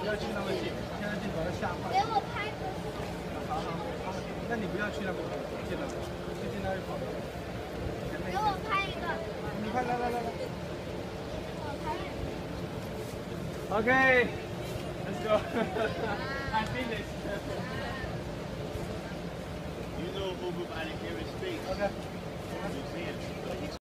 要去那么近，现在镜头在下方。 给我拍个。 好，那你不要去那么近了，去那就好了。 给我拍一个。 你快来。 我拍。 Okay, let's go. I finished. You know, move out of here and speak. Okay.